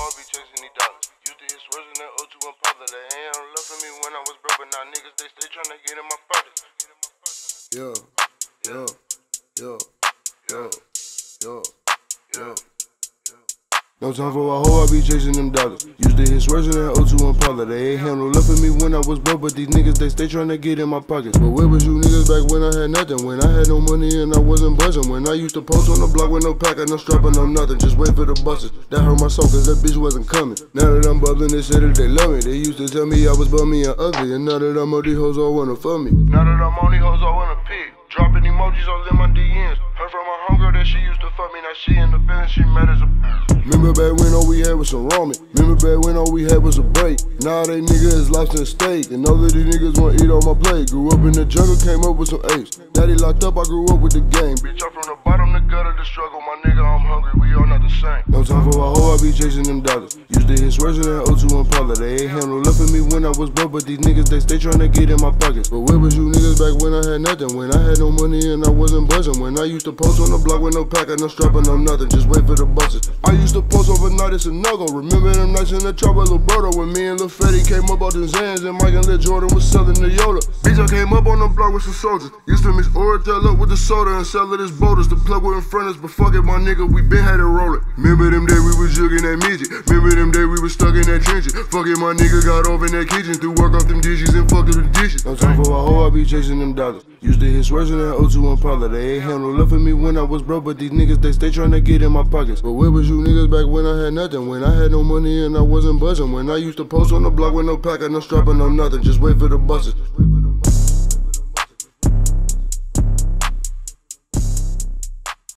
I be chasing these dollars. Used to hit swerves in that O2 Impala. They ain't on love for me when I was broke, but now niggas, they stay tryna get in my pockets. Yeah, yeah, yeah, yeah, yeah, yeah. No time for a hoe, I be chasing them dollars. Used to hit swerves in that O2 Impala. They ain't handle love for me when I was broke, but these niggas, they stay tryna get in my pockets. But where was you niggas back when I had nothing? When I had no money and I wasn't buzzing. When I used to post on the block with no pack and no strap and no nothing. Just wait for the buses. That hurt my soul cause that bitch wasn't coming. Now that I'm bubbling, they say that they love me. They used to tell me I was bummy and ugly. And now that I'm on these hoes, all wanna fuck me. Now that I'm on these hoes, I wanna pig. Dropping emojis all in my DMs. Heard from my homegirl that she used to fuck me. Now she in the feeling, she mad as a bitch. Remember back when all we had was some ramen. Remember back when all we had was a break. Now they niggas is lobster and steak. And all of these niggas wanna eat on my plate. Grew up in the jungle, came up with some apes. Daddy locked up, I grew up with the game. Bitch, I'm from the bottom, the gutter, the struggle. My nigga, I'm hungry, we all not the same. No time for a hoe, I be chasing them dollars. Used to hit swerves in that O2 Impala. They ain't handle love for me when I was broke, but these niggas, they stay tryna get in my pockets. But where was you niggas back when I had nothing? When I had no money and I wasn't buzzing. When I used to post on the block with no pack and no strap and no nothing. Just wait for the buses. I used to post overnight, it's a no-go. Remember them nights in the trap with Lil Berto when me and Lil Fetty came up out them Zans and Mike and Lil Jordan was selling the Yoda. Bitch, I came up on the block with some soldiers. Used to mix Oratel up with the soda and sell it as boulders. The plug with in front of us, but fuck it, my nigga, we been had it rollin'. Remember them days we was jugging that midget. Remember them days we was stuck in that trenches. Fuck it, my nigga got off in that kitchen. Threw work off them dishes and fucked up the dishes. No time for a hoe, I be chasing them dollars. Used to hit swerves in that O2 Impala. They ain't handle love for me when I was broke, but these niggas, they stay tryna get in my pockets. But where was you niggas back when I had nothing? When I had no money and I wasn't buzzing. When I used to post on the block with no pack and no strap and no nothing. Just wait for the buses.